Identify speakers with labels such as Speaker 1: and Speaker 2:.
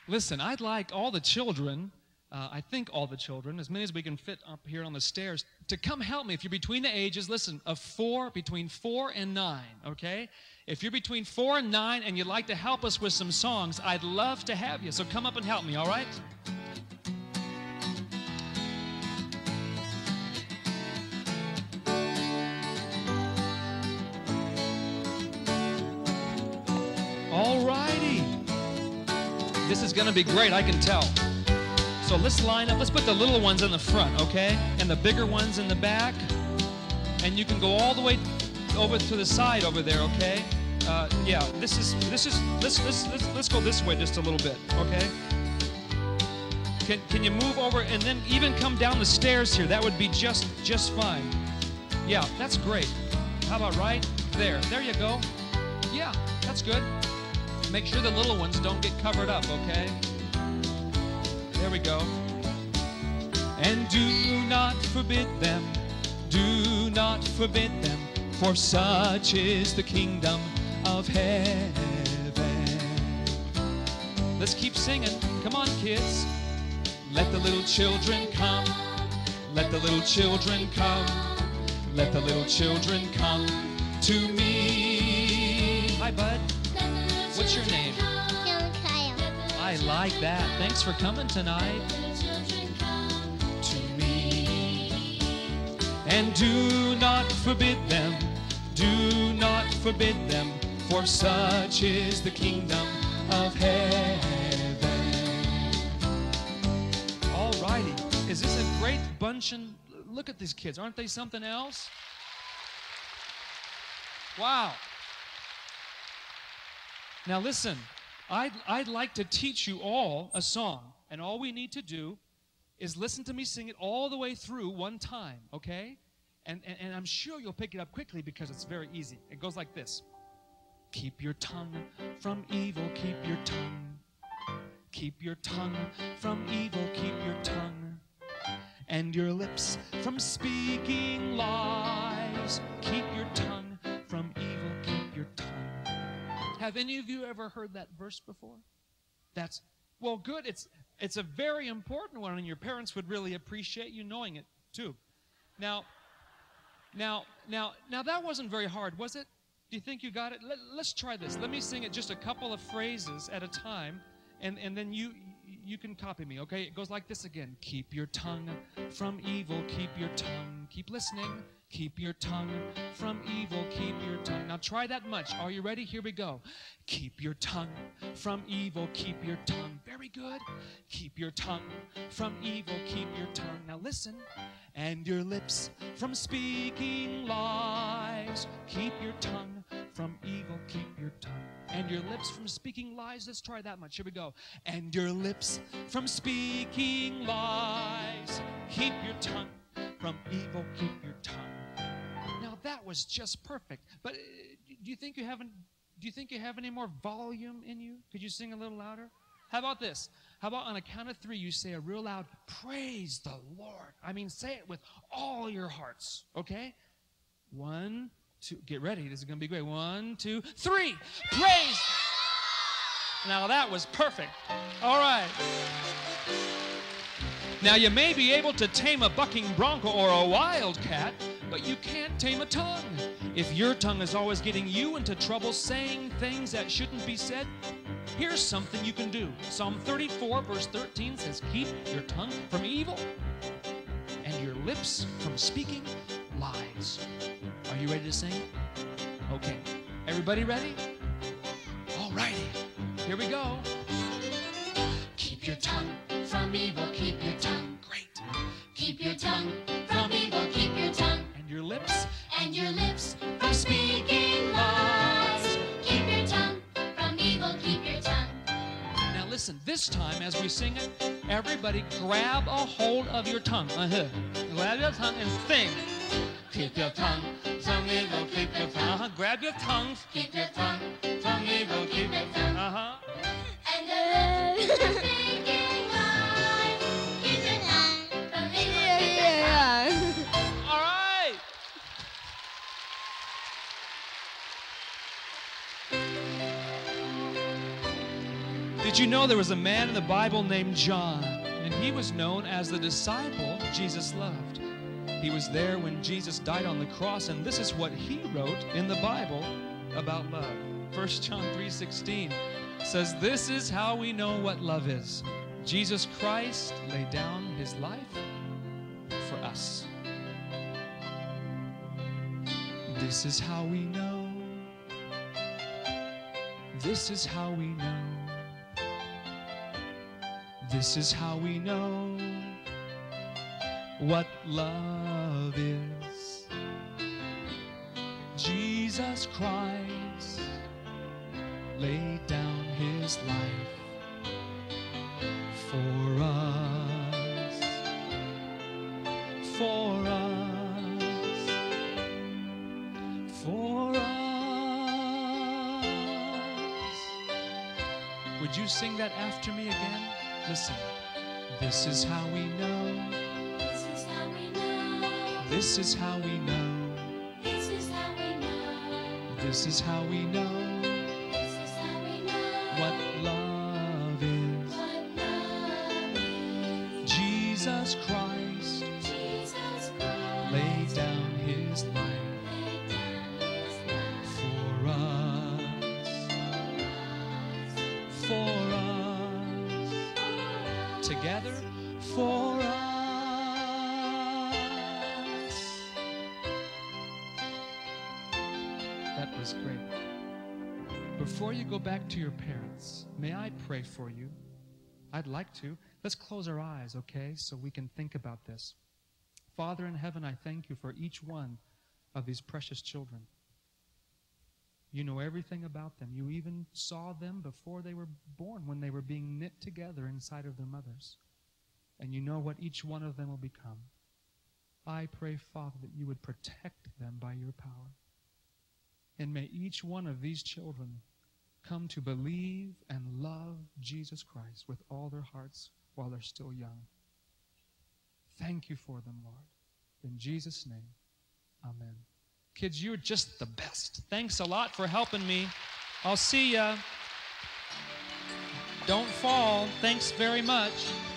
Speaker 1: Listen, I'd like all the children, I think all the children, as many as we can fit up here on the stairs, to come help me. If you're between the ages, listen, of between 4 and 9, okay? If you're between 4 and 9 and you'd like to help us with some songs, I'd love to have you. So come up and help me, all right? All righty. This is going to be great, I can tell. So let's line up. Let's put the little ones in the front, okay? And the bigger ones in the back. And you can go all the way over to the side over there, okay? Yeah, let's go this way just a little bit, okay? Can you move over and then even come down the stairs here? That would be just fine. Yeah, that's great. How about right there? There you go. Yeah, that's good. Make sure the little ones don't get covered up, okay? There we go. And do not forbid them, for such is the kingdom of heaven. Let's keep singing. Come on, kids. Let the little children come. Let the little children come. Let the little children come to me. Hi, bud. What's your name? I like that. Thanks for coming tonight. To me. And do not forbid them. Do not forbid them. For such is the kingdom of heaven. All righty. Is this a great bunch? And look at these kids. Aren't they something else? Wow. Now listen, I'd like to teach you all a song, and all we need to do is listen to me sing it all the way through one time, okay? And I'm sure you'll pick it up quickly because it's very easy. It goes like this. Keep your tongue from evil, keep your tongue. Keep your tongue from evil, keep your tongue. And your lips from speaking lies. Keep your tongue from evil, keep your tongue. Have any of you ever heard that verse before? That's, well, good. It's a very important one, and your parents would really appreciate you knowing it, too. Now, that wasn't very hard, was it? Do you think you got it? Let's try this. Let me sing it just a couple of phrases at a time, and then you can copy me, okay? It goes like this again. Keep your tongue from evil, keep your tongue. Keep listening. Keep your tongue from evil, keep your tongue. Now try that much. Are you ready? Here we go. Keep your tongue from evil, keep your tongue. Very good. Keep your tongue from evil, keep your tongue. Now listen. And your lips from speaking lies. Keep your tongue from evil, keep your tongue. And your lips from speaking lies. Let's try that much. Here we go. And your lips from speaking lies. Keep your tongue from evil, keep your tongue. Now that was just perfect. But do you think you have any more volume in you? Could you sing a little louder? How about this? How about on a count of 3 you say a real loud, praise the Lord. I mean, say it with all your hearts, okay? 1, 2, get ready. This is going to be great. 1, 2, 3. Praise. Now that was perfect. All right. Now you may be able to tame a bucking bronco or a wildcat, but you can't tame a tongue. If your tongue is always getting you into trouble saying things that shouldn't be said, here's something you can do. Psalm 34 verse 13 says, keep your tongue from evil and your lips from speaking lies. Are you ready to sing? Okay. Everybody ready? All righty. Here we go. Keep your tongue from evil, keep your tongue. Great.
Speaker 2: Keep your tongue from evil, keep your tongue.
Speaker 1: And your lips.
Speaker 2: And your lips from speaking lies. Keep your tongue from evil, keep your tongue.
Speaker 1: Now listen, this time as we sing it, everybody grab a hold of your tongue. Grab your tongue and sing. Keep your tongue from evil, keep your tongue. Grab your tongue.
Speaker 2: Keep your tongue from evil, keep your tongue. And your lips from speaking lies. Keep your tongue from evil, keep your tongue.
Speaker 1: All right. Did you know there was a man in the Bible named John, and he was known as the disciple Jesus loved? He was there when Jesus died on the cross, and this is what he wrote in the Bible about love. 1 John 3:16 says, "This is how we know what love is. Jesus Christ laid down his life for us." This is how we know. This is how we know. This is how we know what love is. Jesus Christ laid down his life for us, for us, for us. Would you sing that after me again? Listen. This is how we know.
Speaker 2: This is how we know.
Speaker 1: This is how we know.
Speaker 2: This is how we know.
Speaker 1: This is how we know
Speaker 2: This is how we know
Speaker 1: what love is.
Speaker 2: what love is.
Speaker 1: Jesus Christ
Speaker 2: Jesus Christ
Speaker 1: laid down his life
Speaker 2: laid down his life
Speaker 1: for us, for us. Together, for us. That was great. Before you go back to your parents, may I pray for you? I'd like to. Let's close our eyes, okay, so we can think about this. Father in heaven, I thank you for each one of these precious children. You know everything about them. You even saw them before they were born, when they were being knit together inside of their mothers. And you know what each one of them will become. I pray, Father, that you would protect them by your power. And may each one of these children come to believe and love Jesus Christ with all their hearts while they're still young. Thank you for them, Lord. In Jesus' name, amen. Kids, you're just the best. Thanks a lot for helping me. I'll see ya. Don't fall. Thanks very much.